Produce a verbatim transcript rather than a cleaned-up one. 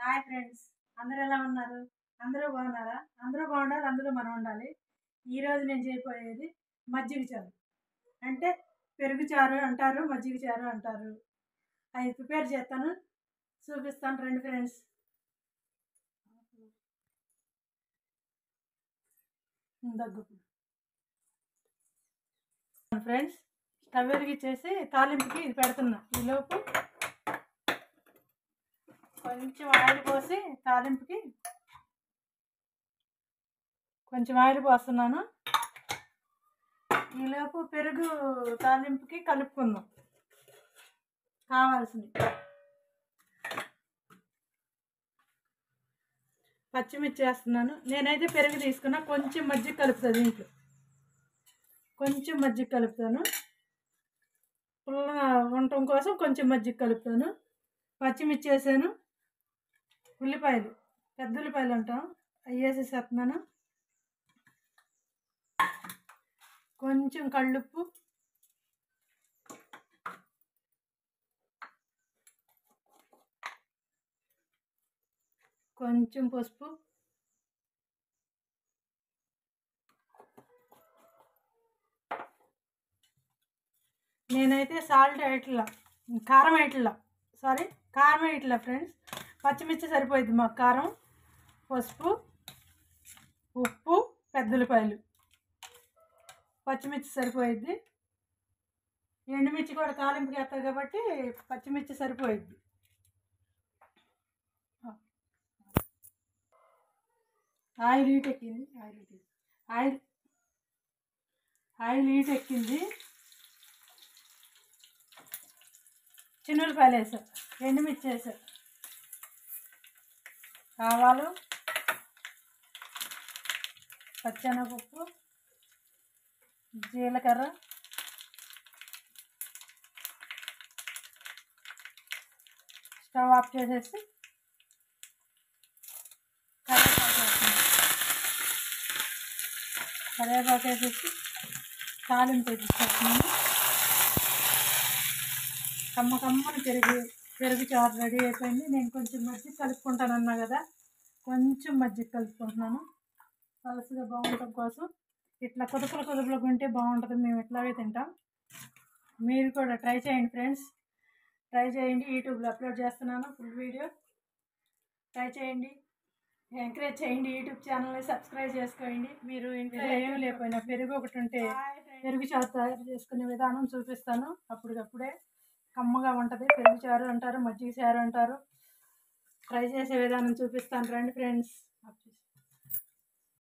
Hi friends, అందరూ ఎలా ఉన్నారు? అందరూ బాగున్నారా? అందరూ బాగుండాలి, అందరూ మనం ఉండాలి. ఈరోజు నేను చేయబోయేది మజ్జిగ చారు. అంటే పెరుగు చారు అంటారు, మజ్జిగ చారు అంటారు. అది ప్రిపేర్ చేస్తాను, చూపిస్తాను రండి ఫ్రెండ్స్. దగ్గు ఫ్రెండ్స్, స్టవ్ వెలిగించేసి తాలింపుకి ఇది పెడుతున్నా. ఈలోపు కొంచెం ఆయిల్ పోసి తాలింపుకి కొంచెం ఆయిల్ పోస్తున్నాను. ఈలోపు పెరుగు తాలింపుకి కలుపుకుందాం కావాల్సింది. పచ్చిమిర్చి వేస్తున్నాను. నేనైతే పెరుగు తీసుకున్నా, కొంచెం మజ్జిగ కలుపుతాను. దీంట్లో కొంచెం మజ్జిగ కలుపుతాను, పుల్లగా ఉండటం కోసం కొంచెం మజ్జిగ కలుపుతాను. పచ్చిమిర్చి వేసాను, ఉల్లిపాయలు, పెద్ద ఉల్లిపాయలు అంటాం, అవి వేసేసేస్తున్నాను. కొంచెం కళ్ళుప్పు, కొంచెం పసుపు, నేనైతే సాల్ట్ వేయట్లా, కారం వేయట్లా, సారీ కారం వేయట్లా ఫ్రెండ్స్. పచ్చిమిర్చి సరిపోయింది మాకు కారం, పసుపు, ఉప్పు, పెద్ద ఉల్లిపాయలు, పచ్చిమిర్చి సరిపోయిద్ది. ఎండుమిర్చి కూడా తాలింపుకి వేస్తారు కాబట్టి పచ్చిమిర్చి సరిపోయిద్ది. ఆయిల్ హీట్ ఎక్కింది, oil heat oil oil heat ఎక్కింది. చిన్నులపాయలు వేసా, ఎండుమిర్చి వేసా, ఆవాలు, పచ్చెనగపప్పు, జీలకర్ర, స్టవ్ ఆఫ్ చేసేసి కరివేపాకు వేస్తున్నాను. కరివేపాకు వేసేసి తాలింపు వేసేస్తున్నాను. కమ్మ కమ్మని పెరుగు పెరుగు చారు రెడీ అయిపోయింది. నేను కొంచెం మజ్జిగ కలుపుకుంటానన్నా కదా, కొంచెం మజ్జిగ కలుపుకుంటున్నాను పలుసుగా బాగుండటం కోసం. ఇట్లా కుదుపులు కుదుపులకు ఉంటే బాగుంటుంది, మేము ఇట్లాగే తింటాం. మీరు కూడా ట్రై చేయండి ఫ్రెండ్స్, ట్రై చేయండి. యూట్యూబ్లో అప్లోడ్ చేస్తున్నాను ఫుల్ వీడియో, ట్రై చేయండి, ఎంకరేజ్ చేయండి. యూట్యూబ్ ఛానల్ని సబ్స్క్రైబ్ చేసుకోండి. మీరు ఇంట్లో ఏమి లేకపోయినా పెరుగు ఒకటి ఉంటే పెరుగు చారు తయారు చేసుకునే విధానం చూపిస్తాను. అప్పటికప్పుడే కమ్మగా ఉంటుంది. పెరుగు చారు అంటారు, మజ్జిగ చారు అంటారు. ట్రై చేసే విధానం చూపిస్తాను రండి ఫ్రెండ్స్.